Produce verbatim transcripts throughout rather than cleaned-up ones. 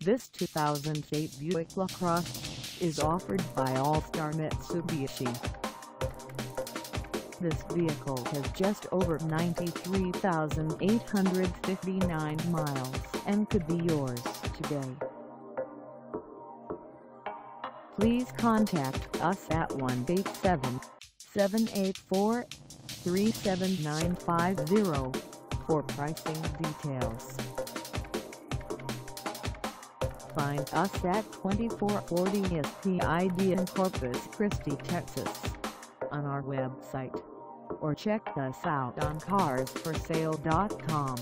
This two thousand eight Buick LaCrosse is offered by All Star Mitsubishi. This vehicle has just over ninety-three thousand eight hundred fifty-nine miles and could be yours today. Please contact us at one eight seven, seven eight four, three seven nine five zero for pricing details. Find us at twenty-four forty S P I D in Corpus Christi, Texas, on our website, or check us out on cars for sale dot com.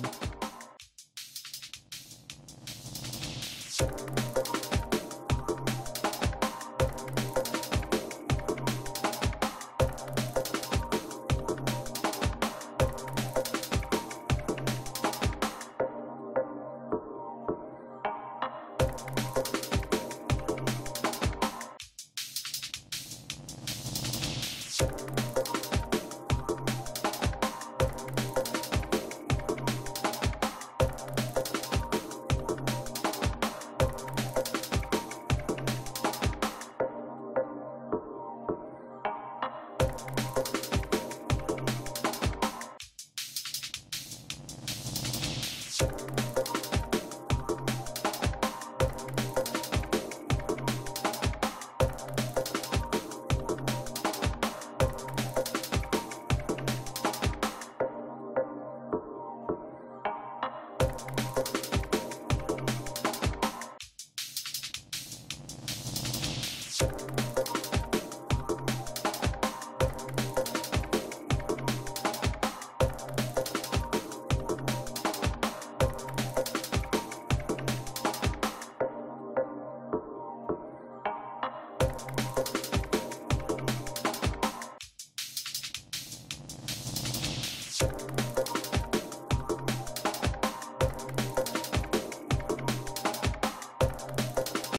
You